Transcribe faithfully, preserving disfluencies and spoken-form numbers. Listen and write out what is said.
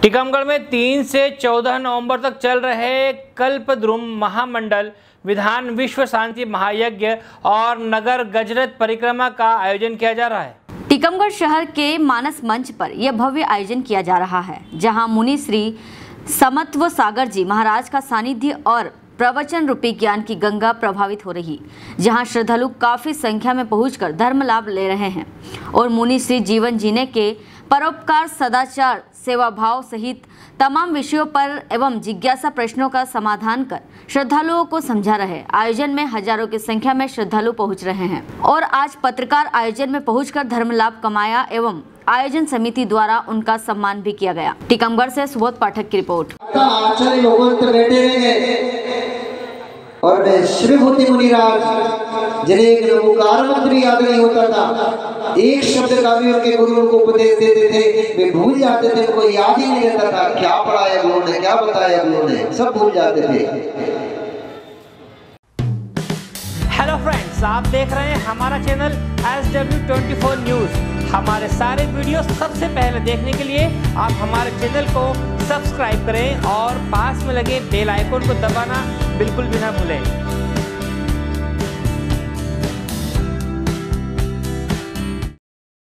टीकमगढ़ में तीन से चौदह नवंबर तक चल रहे कल्पद्रुम महामंडल विधान विश्व शांति महायज्ञ और नगर गजरत परिक्रमा का आयोजन किया जा रहा है। टीकमगढ़ शहर के मानस मंच पर यह भव्य आयोजन किया जा रहा है, जहां मुनि श्री समत्व सागर जी महाराज का सानिध्य और प्रवचन रूपी ज्ञान की गंगा प्रभावित हो रही, जहां श्रद्धालु काफी संख्या में पहुंचकर धर्म लाभ ले रहे हैं और मुनि श्री जीवन जीने के परोपकार, सदाचार, सेवा भाव सहित तमाम विषयों पर एवं जिज्ञासा प्रश्नों का समाधान कर श्रद्धालुओं को समझा रहे। आयोजन में हजारों की संख्या में श्रद्धालु पहुंच रहे हैं और आज पत्रकार आयोजन में पहुंचकर धर्म लाभ कमाया एवं आयोजन समिति द्वारा उनका सम्मान भी किया गया। टीकमगढ़ से सुबोध पाठक की रिपोर्ट। और श्रीभूति मुनिराज जिन्हें एक नमोकार मंत्र याद नहीं होता था, एक शब्द का भी उनके गुरु उनको उपदेश देते थे, वे भूल जाते थे, उनको याद ही नहीं रहता था क्या पढ़ाया गुरु ने, क्या बताया गुरु ने, सब भूल जाते थे। हेलो फ्रेंड्स, आप देख रहे हैं हमारा channel S W twenty four news. हमारे सारे वीडियो सबसे पहले देखने के लिए आप हमारे चैनल को सब्सक्राइब करें और पास में लगे बेल आइकन को दबाना बिल्कुल भी ना भूलें।